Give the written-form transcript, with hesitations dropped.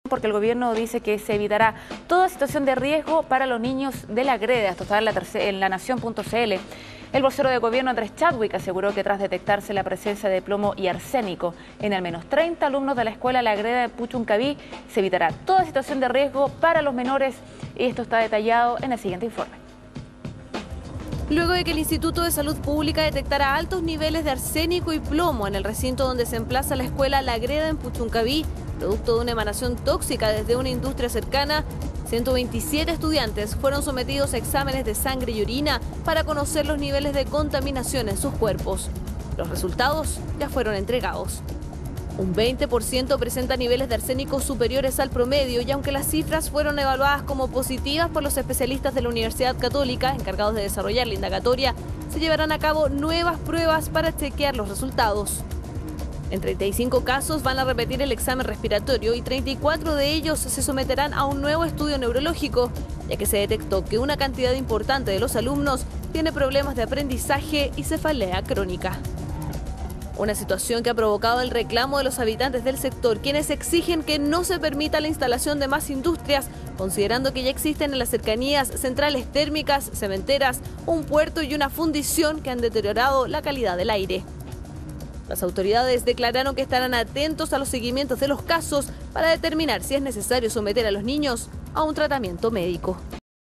porque el gobierno dice que se evitará toda situación de riesgo para los niños de la greda. Esto está en la nación.cl. El vocero de gobierno Andrés Chadwick aseguró que tras detectarse la presencia de plomo y arsénico en al menos 30 alumnos de la escuela La Greda de Puchuncaví, se evitará toda situación de riesgo para los menores, y esto está detallado en el siguiente informe. Luego de que el Instituto de Salud Pública detectara altos niveles de arsénico y plomo en el recinto donde se emplaza la escuela La Greda en Puchuncaví, producto de una emanación tóxica desde una industria cercana, 127 estudiantes fueron sometidos a exámenes de sangre y orina para conocer los niveles de contaminación en sus cuerpos. Los resultados ya fueron entregados. Un 20% presenta niveles de arsénico superiores al promedio, y aunque las cifras fueron evaluadas como positivas por los especialistas de la Universidad Católica encargados de desarrollar la indagatoria, se llevarán a cabo nuevas pruebas para chequear los resultados. En 35 casos van a repetir el examen respiratorio y 34 de ellos se someterán a un nuevo estudio neurológico, ya que se detectó que una cantidad importante de los alumnos tiene problemas de aprendizaje y cefalea crónica. Una situación que ha provocado el reclamo de los habitantes del sector, quienes exigen que no se permita la instalación de más industrias, considerando que ya existen en las cercanías centrales térmicas, cementeras, un puerto y una fundición que han deteriorado la calidad del aire. Las autoridades declararon que estarán atentos a los seguimientos de los casos para determinar si es necesario someter a los niños a un tratamiento médico.